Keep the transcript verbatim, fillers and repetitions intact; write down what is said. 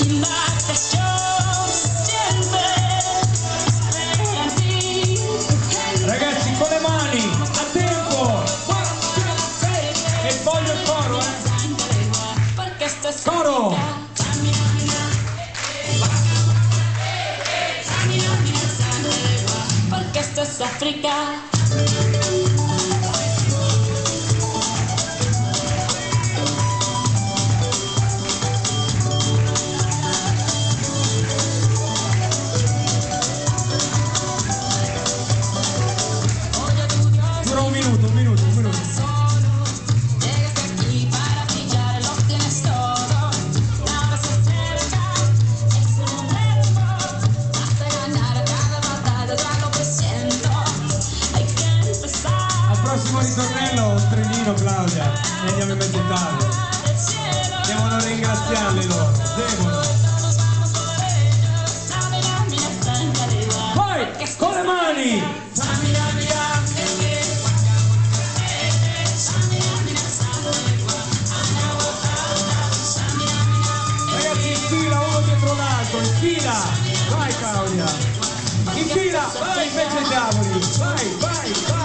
Ragazzi, con le mani, a tempo! E voglio il coro, eh! Coro! Porque esto es África. Dura un minuto, un minuto, un minuto. Llegaste aquí para brillar, lo tienes todo. Nada se acerca, es un reto. Hasta ganar cada batalla, ya lo presiento. Hay que empezar. Al prossimo ritornello un trenino, Claudia, e andiamo in mezzo Italia. Devono ringraziarli loro, devono. Poi, con le mani! Ragazzi, in fila, uno dietro l'altro, in fila! Vai Claudia! In fila, vai invece diavoli! Vai, vai, vai!